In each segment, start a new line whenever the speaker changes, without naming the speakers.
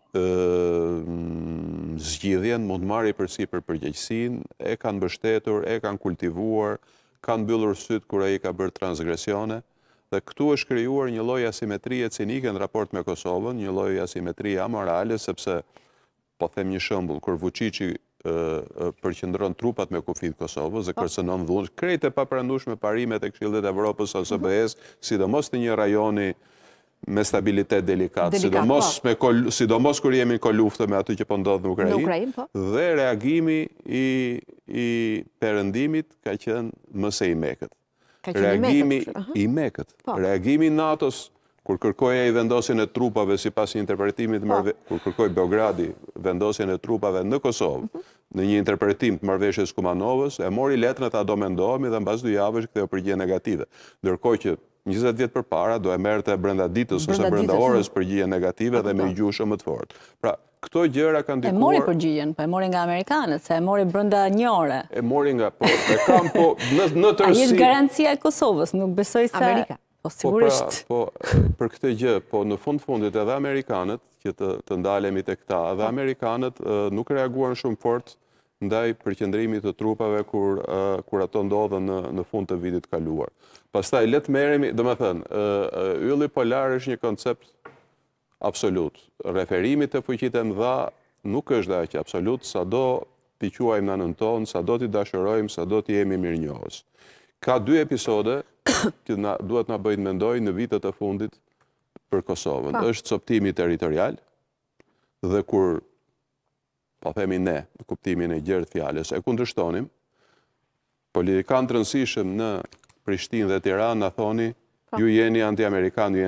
zgjidhjen, mund marri përsipër përgjegjësinë, e kanë mbështetur, e kanë kultivuar, kanë mbyllur syt kur ai ka bërë transgresione, dhe këtu është krijuar një lloj asimetrie cinike në raport me Kosovën, një lloj asimetrie amorale, sepse po them një shembull, kur Vučići përqendron trupat me kufit Kosovës dhe kërcënon dhunë, krejt e paprandueshme parimet e Këshillit të Evropës ose BE-s, sidomos në një rajoni me stabilitet delikat, sidomos kur jemi në koluftë me atë që po ndodh në Ukrainë, dhe reagimi i perëndimit ka qenë më se i mekët. Reagimi i mekët. Reagimi i NATO-s kur kërkoi ai vendosjen e trupave sipas një interpretimit kur kërkoi Beogradi vendosjen e trupave në Kosovë, në një interpretim të marrëveshjes Kumanovës, e mori letrën ta do mendohemi dhe mbas 2 javësh ktheu përgjigje negative. Ndërkohë që 20 vjet përpara do e merrte brenda ditës ose brenda orës përgjigje negative dhe me gjuhë shumë të fortë. Pra, këto gjëra kanë ndikuar.
E mori përgjigjen, po e mori nga amerikanët, se e mori brenda 1 ore.
E mori nga, e kam po në tërësi.
A jetë garancia e Kosovës, nuk besoj se
Amerika.
Po sigurisht.
Po për këtë gjë, po në fundit edhe amerikanët, që të ndalemi tek ta, edhe amerikanët nuk reaguan shumë fort ndaj përqendrimit të trupave kur ato ndodhen në fund të vitit kaluar. Pastaj le të merremi, domethënë, ylli polar është një koncept absolut. Referimi te fuqitë e mëdha nuk është aq absolut, sado t'i quajmë nënën tonë, sado t'i dashurojmë, sado t'i jemi mirënjohës. Ka 2 episode që duhet na bëjnë mendoj në vitet e fundit për Kosovën. Është coptimi territorial dhe kur po themi ne, në kuptimin e gjerë të fjalës, e kundërshtonim, politikanë të rëndësishëm në Prishtinë dhe Tiranë na thoni, ju jeni anti-amerikan,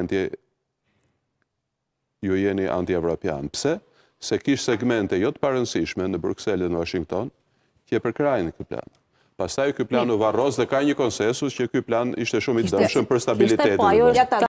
ju jeni anti-evropian. Pse? Se kish segmente jo të parëndësishme në Bruxelles dhe në Washington, që e përkrajnë këtë plan. Pastaj ky plan u varros dhe ka një konsensus që ky plan ishte shumë i dëmshëm për stabilitetin.